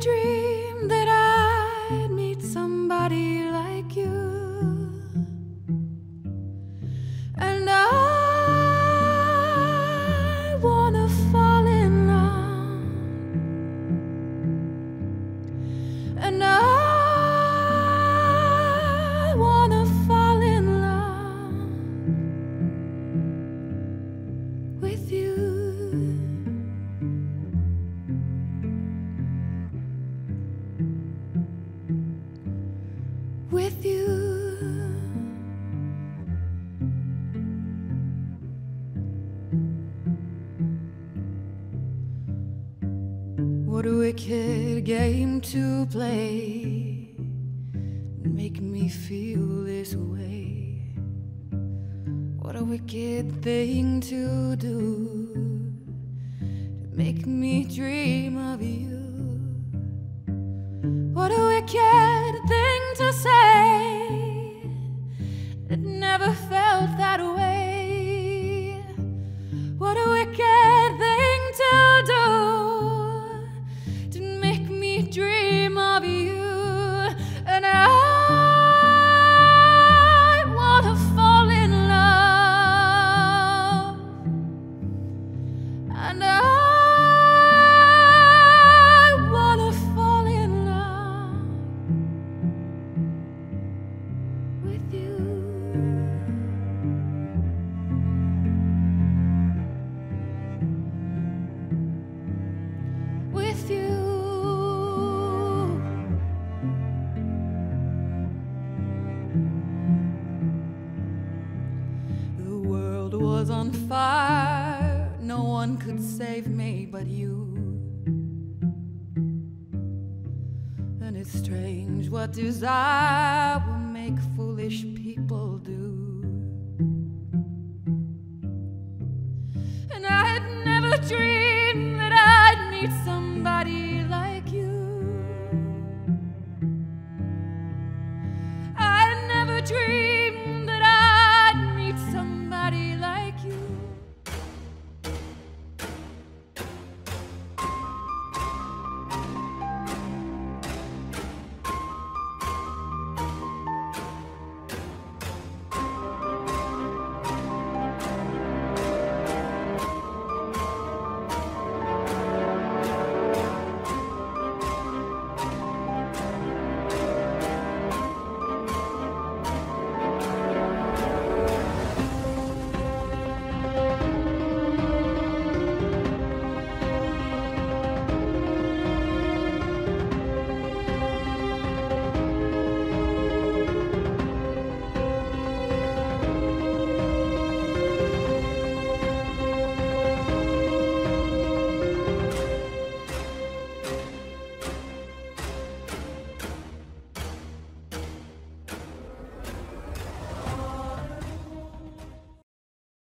dream that I'd meet somebody like you, and I wanna fall in love, and I wanna fall in love with you. With you. What a wicked game to play, make me feel this way. What a wicked thing to do, to make me dream of you. What a wicked thing to say, it never felt that way. What a wicked thing to do, to make me dream of you. And I wanna fall in love, and I wanna fall in love with you. With you. The world was on fire, no one could save me but you. And it's strange what desire will make foolish people do. And I had never dreamed that I'd meet someone